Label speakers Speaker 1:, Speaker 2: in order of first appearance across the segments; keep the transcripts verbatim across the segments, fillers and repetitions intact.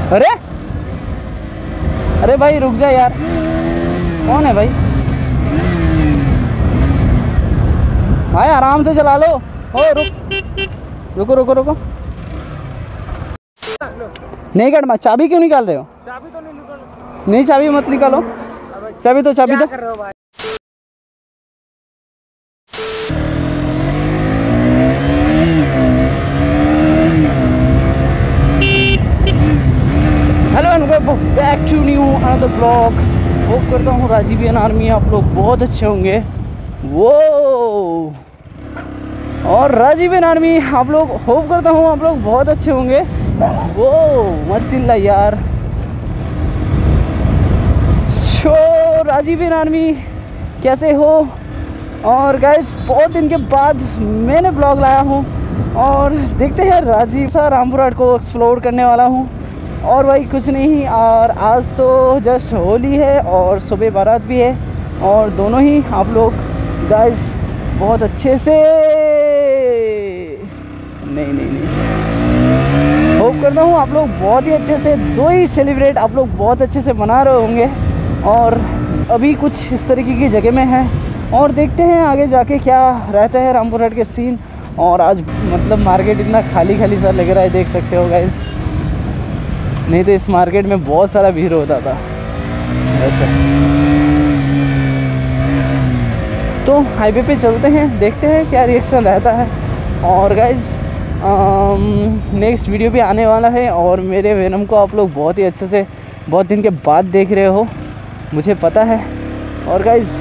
Speaker 1: अरे अरे भाई रुक जा यार, कौन है भाई? भाई आराम से चला लो। ओ रुक रुको रुको रुको, नहीं कट मत। चाबी क्यों निकाल रहे हो?
Speaker 2: चाबी तो नहीं निकाल।
Speaker 1: नहीं चाबी मत निकालो। चाबी तो चाबी तो
Speaker 2: कर रहे हो भाई?
Speaker 1: Hello and welcome back to new another blog. Hope करता हूँ राजीवियन आर्मी आप लोग बहुत अच्छे होंगे। वो और राजीवियन आर्मी आप लोग, होप करता हूँ आप लोग बहुत अच्छे होंगे। वो मत चिल्ला यार। शो राजीवियन आर्मी कैसे हो? और गाइस बहुत दिन के बाद मैंने ब्लॉग लाया हूँ और देखते हैं राजीव सा रामपुरहाट को एक्सप्लोर करने वाला हूँ। और भाई कुछ नहीं, और आज तो जस्ट होली है और सुबह बारात भी है, और दोनों ही आप लोग गाइस बहुत अच्छे से नहीं नहीं नहीं होप करता हूँ आप लोग बहुत ही अच्छे से दो ही सेलिब्रेट आप लोग बहुत अच्छे से मना रहे होंगे। और अभी कुछ इस तरीके की जगह में है और देखते हैं आगे जाके क्या रहता है रामपुरहाट के सीन। और आज मतलब मार्केट इतना खाली खाली सा लग रहा है, देख सकते हो गाइस, नहीं तो इस मार्केट में बहुत सारा भीड़ होता था ऐसे। तो हाईवे पे चलते हैं, देखते हैं क्या रिएक्शन रहता है। और गाइस नेक्स्ट वीडियो भी आने वाला है और मेरे वेनम को आप लोग बहुत ही अच्छे से बहुत दिन के बाद देख रहे हो, मुझे पता है। और गाइस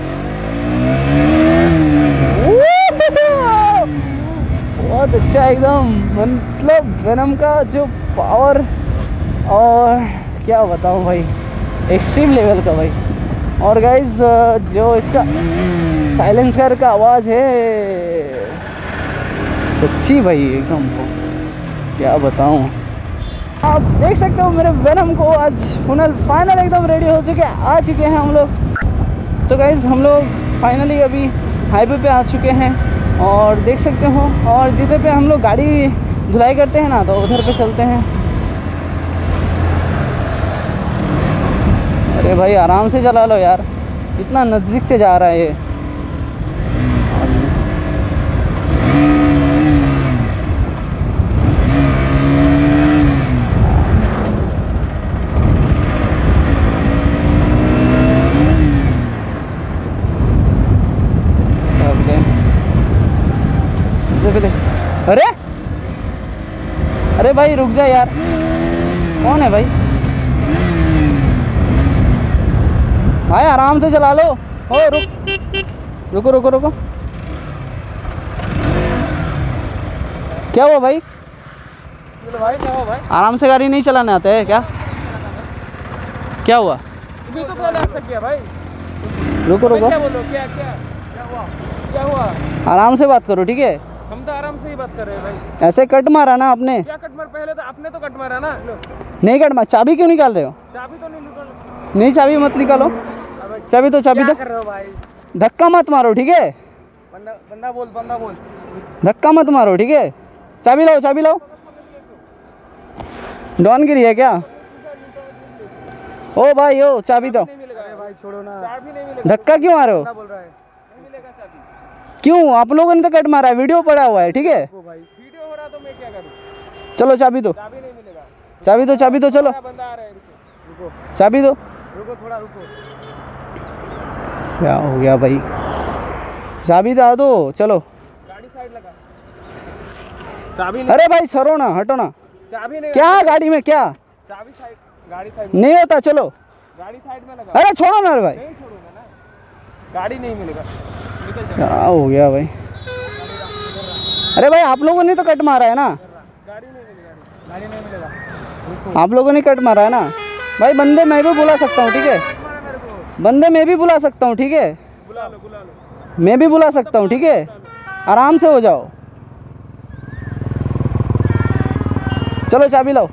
Speaker 1: बहुत अच्छा एकदम, मतलब वेनम का जो पावर, और क्या बताऊं भाई, एक्सट्रीम लेवल का भाई। और गाइस जो इसका साइलेंसर का आवाज़ है सच्ची भाई एकदम, क्या बताऊं। आप देख सकते हो मेरे वेनम को आज फुनल फाइनल एकदम रेडी हो चुके हैं, आ चुके हैं हम लोग। तो गाइस हम लोग फाइनली अभी हाईवे पे आ चुके हैं और देख सकते हो, और जिधर पे हम लोग गाड़ी धुलाई करते हैं ना, तो उधर पे चलते हैं। अरे भाई आराम से चला लो यार, इतना नज़दीक से जा रहा है ये। अरे अरे भाई रुक जा यार, कौन है भाई? भाई आराम से चला लो। ओ रुक रुको रुको रुको, क्या हुआ भाई?
Speaker 2: भाई क्या हुआ भाई?
Speaker 1: आराम से गाड़ी नहीं चलाने आते है क्या? क्या हुआ?
Speaker 2: अभी तो पहले आ सकिया भाई।
Speaker 1: रुको रुको,
Speaker 2: क्या बोलो, क्या क्या क्या हुआ? क्या हुआ?
Speaker 1: आराम से बात करो, ठीक है?
Speaker 2: हम तो आराम से ही बात कर रहे हैं भाई।
Speaker 1: ऐसे कट मारा ना आपने?
Speaker 2: क्या कट मार? पहले तो आपने तो कट मारा ना। लो
Speaker 1: नहीं कट मार। चाबी क्यों निकाल रहे हो?
Speaker 2: चाबी तो नहीं निकाल।
Speaker 1: नहीं चाबी मत निकालो। चाबी तो चाबी तो
Speaker 2: कर रहे हो भाई?
Speaker 1: धक्का मत मारो, ठीक है?
Speaker 2: बंदा बंदा बोल बंदा बोल
Speaker 1: धक्का मत मारो, ठीक है? चाबी लाओ चाबी लाओ। डॉन गिरी है क्या? ओ भाई ओ चाबी दो।
Speaker 2: नहीं मिलेगा। अरे भाई छोड़ो ना, चाबी नहीं मिलेगा।
Speaker 1: धक्का क्यों मारो?
Speaker 2: बंदा बोल रहा है नहीं मिलेगा चाबी।
Speaker 1: क्यों? आप लोगों ने तो कट मारा है, वीडियो पड़ा हुआ है, ठीक है?
Speaker 2: भाई वीडियो हो रहा तो मैं क्या करूं?
Speaker 1: चलो चाबी दो,
Speaker 2: चाबी नहीं मिलेगा।
Speaker 1: चाबी दो चाबी दो, चलो
Speaker 2: बंदा आ रहा है, रुको रुको
Speaker 1: चाबी दो।
Speaker 2: रुको थोड़ा रुको।
Speaker 1: क्या हो गया भाई? चाबी दा दो, चलो।
Speaker 2: गाड़ी साइड लगा। चाबी नहीं।
Speaker 1: अरे भाई छोड़ो ना, हटो ना।
Speaker 2: चाबी नहीं।
Speaker 1: क्या गाड़ी में क्या?
Speaker 2: चाबी साइड, गाड़ी साइड
Speaker 1: नहीं होता, चलो
Speaker 2: गाड़ी साइड में लगा।
Speaker 1: अरे छोड़ो ना भाई।
Speaker 2: नहीं छोड़ूंगा ना, गाड़ी नहीं मिलेगा, निकल जा।
Speaker 1: क्या हो गया भाई? अरे भाई आप लोगों ने तो कट मारा है ना?
Speaker 2: गाड़ी नहीं मिलेगा, गाड़ी नहीं मिलेगा।
Speaker 1: आप लोगों ने कट मारा है ना भाई? बंदे मैं भी बुला सकता हूँ, ठीक है? बंदे मैं भी बुला सकता हूँ, ठीक है?
Speaker 2: बुला लो बुला लो।
Speaker 1: मैं भी बुला सकता हूँ, ठीक है? आराम से हो जाओ। चलो चाबी लाओ,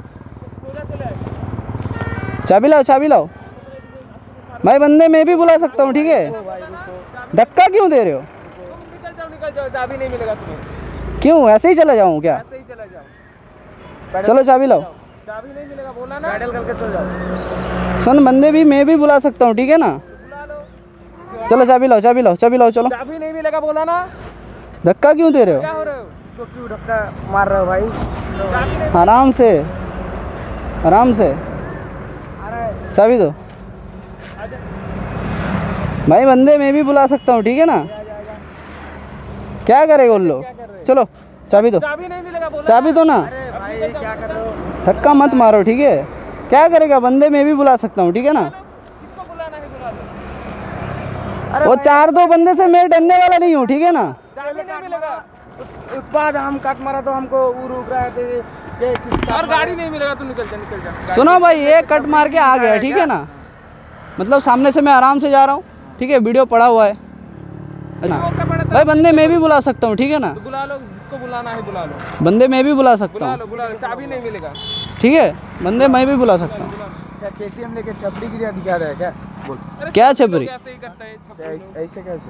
Speaker 1: चाबी लाओ चाबी लाओ भाई। बंदे मैं भी बुला सकता हूँ, ठीक है? धक्का क्यों दे रहे हो?
Speaker 2: निकल जाओ निकल जाओ, चाबी नहीं मिलेगा तुम्हें।
Speaker 1: क्यों? ऐसे ही चला जाऊँ क्या?
Speaker 2: ऐसे ही चला जाओ।
Speaker 1: चलो चाबी लाओ,
Speaker 2: चाबी नहीं मिलेगा बोला ना।
Speaker 3: पैडल करके चल जाओ।
Speaker 1: सुन बंदे भी मैं भी बुला सकता हूँ, ठीक है ना।
Speaker 2: बुला लो।
Speaker 1: चलो चाबी लाओ, चाबी लाओ, चाबी लाओ, चलो।
Speaker 2: चाबी नहीं मिलेगा बोला ना।
Speaker 1: धक्का क्यों दे रहे
Speaker 2: क्या
Speaker 1: हो?
Speaker 2: हो रहे हो?
Speaker 3: इसको क्यों धक्का मार रहे हो भाई?
Speaker 2: चाबी नहीं।
Speaker 1: आराम से, आराम से, चाबी दो भाई। बंदे मैं भी बुला सकता हूँ, ठीक है ना। क्या करेगा उन लोग? चलो चाबी दो,
Speaker 2: चाबी नहीं मिलेगा बोला।
Speaker 1: चाबी दो ना।
Speaker 3: अरे भाई क्या कर रहे हो?
Speaker 1: धक्का मत मारो, ठीक है। क्या करेगा? बंदे मैं भी बुला सकता हूँ, ठीक है ना।
Speaker 2: किसको बुलाना है बुला लो।
Speaker 1: वो चार दो बंदे से मैं डरने वाला नहीं हूँ, ठीक है ना।
Speaker 2: चाबी नहीं मिलेगा
Speaker 3: उस, उस बाद हम कट मारा तो हमको वो रुक रहे थे ये किस-
Speaker 2: और गाड़ी नहीं मिलेगा तो निकल जा निकल जा।
Speaker 1: सुनो भाई, ये कट मार के आ गया, ठीक है ना। मतलब सामने से मैं आराम से जा रहा हूँ, ठीक है। वीडियो पड़ा हुआ है ना। भाई बंदे मैं भी बुला सकता हूँ, ठीक है ना।
Speaker 2: तो बुला लो, जिसको बुलाना है बुला लो।
Speaker 1: बंदे मैं भी बुला सकता
Speaker 2: बुला
Speaker 1: हूँ,
Speaker 2: लो बुला लो। चाबी नहीं मिलेगा।
Speaker 1: ठीक है। बंदे मैं भी बुला सकता हूँ।
Speaker 3: क्या केटीएम लेके छपड़ी गिरा दिखा रहा है क्या? बोल
Speaker 2: अरे
Speaker 1: क्या
Speaker 2: छपरी
Speaker 1: छपरी?
Speaker 2: लोग ऐसे ही करता है
Speaker 3: क्या
Speaker 2: छपरी लोग।
Speaker 3: ऐसे ऐसे कैसे?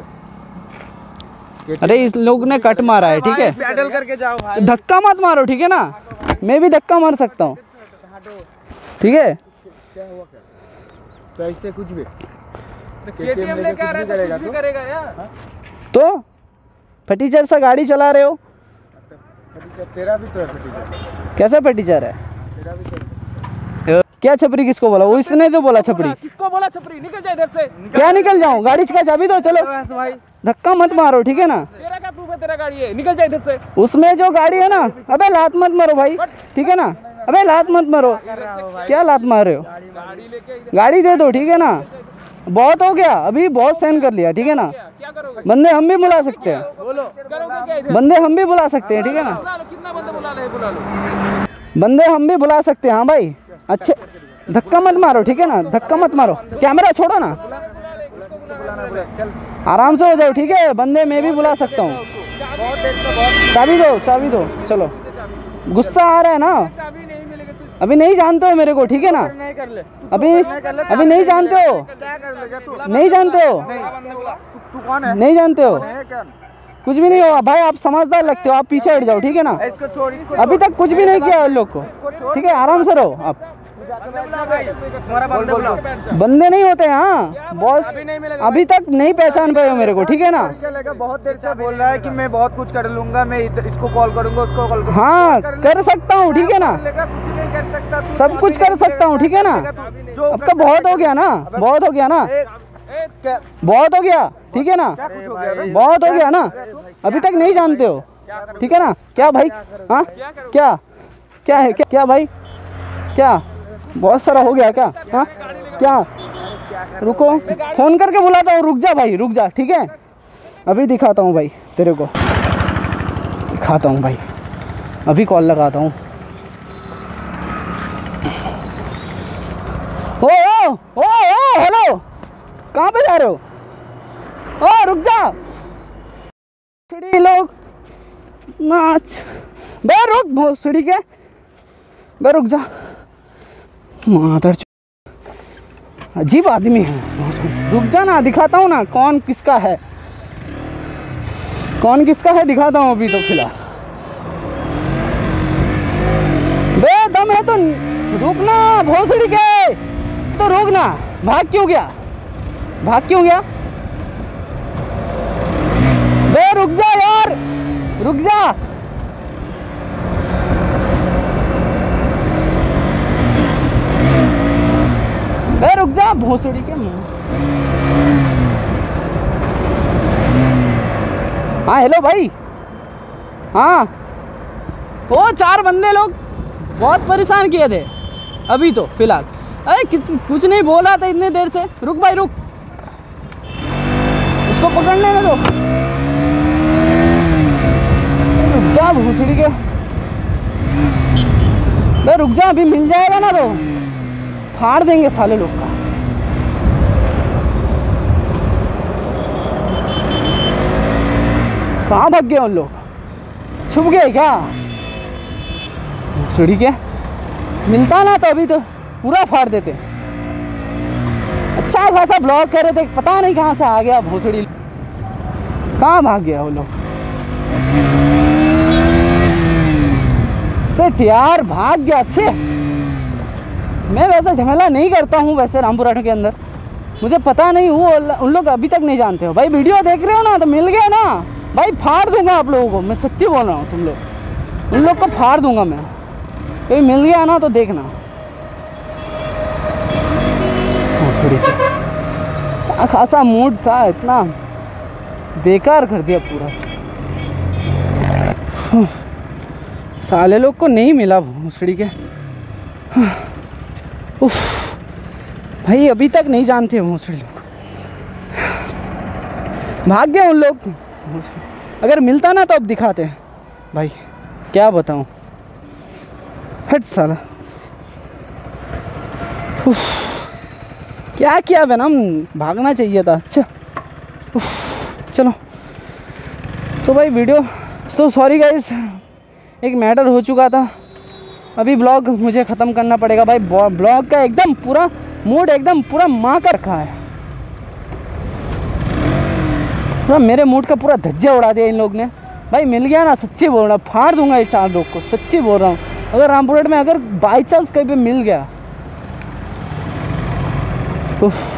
Speaker 1: अरे इस लोग ने कट मारा है, ठीक है।
Speaker 3: पैडल करके जाओ भाई।
Speaker 1: धक्का मत मारो, ठीक है ना। मैं भी धक्का मार सकता हूँ, ठीक है।
Speaker 3: क्या हुआ क्या? तो ऐसे कुछ भी
Speaker 2: केटीएम लेके आ रहा है तो कुछ भी करेगा यार।
Speaker 1: तो फटीचर सा गाड़ी चला रहे हो।
Speaker 3: फटीचर तेरा भी तो है। फटीचर
Speaker 1: कैसा फटीचर है?
Speaker 3: तेरा भी तो है।
Speaker 1: क्या छपरी किसको बोला? वो इसने तो बोला छपरी।
Speaker 2: किसको बोला छपरी? निकल जा इधर से।
Speaker 1: क्या निकल जाऊं? गाड़ी का चाबी दो, चलो।
Speaker 3: भाई
Speaker 1: धक्का मत मारो, ठीक है ना।
Speaker 2: तेरा क्या प्रूफ है? तेरा गाड़ी है, निकल जा इधर से।
Speaker 1: उसमें जो गाड़ी है ना, अबे लात मत मारो भाई, ठीक है ना। अबे लात मत मारो। क्या लात मार रहे हो?
Speaker 2: गाड़ी लेके इधर
Speaker 1: गाड़ी दे दो, ठीक है ना। बहुत हो गया, अभी बहुत सहन कर लिया, ठीक है ना।
Speaker 2: क्या करोगे?
Speaker 1: बंदे हम भी बुला सकते हैं,
Speaker 3: बोलो।
Speaker 2: करोगे क्या इधर?
Speaker 1: बंदे हम भी बुला सकते हैं, ठीक है ना।
Speaker 2: बुला लो, कितना बंदे बुला ले बुला लो।
Speaker 1: बंदे हम भी बुला सकते हैं, हाँ भाई। अच्छे, धक्का मत मारो, ठीक है ना। धक्का मत मारो। कैमरा छोड़ो ना,
Speaker 3: चल
Speaker 1: आराम से हो जाओ, ठीक है। बंदे मैं भी बुला सकता हूँ।
Speaker 3: बहुत देर से बहुत
Speaker 1: चाबी दो, चाबी दो, चलो। गुस्सा आ रहा है ना।
Speaker 2: चाबी नहीं मिलेगा तो
Speaker 1: अभी नहीं जानते हो मेरे को, ठीक है ना।
Speaker 3: नहीं कर ले।
Speaker 1: अभी अभी नहीं जानते हो,
Speaker 3: क्या कर लेगा तू?
Speaker 1: नहीं जानते हो,
Speaker 3: तू तू कौन है?
Speaker 1: नहीं जानते हो।
Speaker 3: है क्या?
Speaker 1: कुछ भी नहीं होगा भाई, आप समझदार लगते हो। आप पीछे हट जाओ, ठीक है ना।
Speaker 3: इसको छोड़ इसको
Speaker 1: अभी तक कुछ भी नहीं किया उन लोग को, ठीक है। आराम से रहो आप।
Speaker 3: हमारा बंदे बुलाओ।
Speaker 1: बंदे नहीं होते, हाँ बॉस। अभी तक नहीं पहचान पाए हो मेरे को, ठीक है ना।
Speaker 3: क्या लगा? बहुत देर से बोल रहा है कि मैं बहुत कुछ कर लूंगा, मैं इत- इसको कॉल करूंगा, उसको कॉल करूंगा।
Speaker 1: हाँ कर सकता हूँ, ठीक है ना।
Speaker 3: लेगा कुछ नहीं कर सकता तू।
Speaker 1: सब कुछ कर सकता हूँ, ठीक है ना।
Speaker 3: जो
Speaker 1: आपका बहुत हो गया ना, बहुत हो गया ना,
Speaker 3: क्या
Speaker 1: बहुत हो गया, ठीक है ना।
Speaker 3: कुछ हो गया बे?
Speaker 1: बहुत हो गया ना। अभी तक नहीं जानते हो, ठीक है ना। क्या भाई? हाँ क्या क्या है? क्या क्या भाई? क्या बहुत सारा हो गया क्या? हाँ क्या? रुको, फोन करके बुलाता हूँ। रुक जा भाई, रुक जा, ठीक है। अभी दिखाता हूँ भाई तेरे को, दिखाता हूँ भाई। अभी कॉल लगाता हूँ। ओ ओ ओ ओ हेलो, कहाँ पे जा रहे हो? ओ रुक जा, सीढ़ी लोग नाच बे, रुक भोसड़ी के बे, रुक जा। मादर चो- अजीब आदमी है। रुक जा ना, दिखाता हूँ ना कौन किसका है, कौन किसका है दिखाता हूँ अभी तो फिलहाल। बे दम है तो रुकना, भोसड़ी के तो रोक ना। भाग क्यों गया? भाग क्यों गया? बे रुक जा यार, रुक जा। बे रुक जा, भोसड़ी के मुंह। हाँ हेलो भाई। हाँ वो चार बंदे लोग बहुत परेशान किए थे अभी तो फिलहाल। अरे किस कुछ नहीं बोला था इतने देर से। रुक भाई रुक, उसको पकड़ लेने दो। रुक जा भोसड़ी के, बे रुक जा, अभी मिल जाएगा ना तो फाड़ देंगे साले लोग का। कहाँ भाग गए उन लोग? छुप गए क्या? भोसड़ी के, मिलता ना तो अभी तो पूरा फाड़ देते। अच्छा खासा ब्लॉग कर रहे थे, पता नहीं कहाँ से आ गया भोसड़ी। कहाँ भाग गया वो लोग? सेठ यार भाग गया। अच्छे मैं वैसा झमेला नहीं करता हूँ वैसे रामपुरा के अंदर, मुझे पता नहीं वो उन लोग अभी तक नहीं जानते हो भाई। वीडियो देख रहे हो ना तो मिल गया ना भाई, फाड़ दूंगा आप लोगों को, मैं सच्ची बोल रहा हूँ। तुम लोग उन लोग को फाड़ दूंगा मैं, कभी मिल गया ना तो देखना। अच्छा खासा मूड था, इतना बेकार कर दिया पूरा। साले लोग को नहीं मिला भोसड़ी के। उफ, भाई अभी तक नहीं जानते भोसड़ी लोग, भाग गए उन लोग। अगर मिलता ना तो अब दिखाते हैं भाई, क्या बताऊं। हट साला, उफ, क्या किया वेनम, भागना चाहिए था। अच्छा चलो तो भाई वीडियो तो सॉरी गाइस, एक मैटर हो चुका था। अभी ब्लॉग मुझे ख़त्म करना पड़ेगा भाई। ब्लॉग का एकदम पूरा मूड एकदम पूरा माँ का रखा है, पूरा मेरे मूड का पूरा धज्जिया उड़ा दिया इन लोग ने भाई। मिल गया ना, सच्ची बोल रहा हूँ, फाड़ दूंगा ये चार लोग को, सच्ची बोल रहा हूँ। अगर रामपुरहट में अगर बाई चांस कहीं पे मिल गया, उफ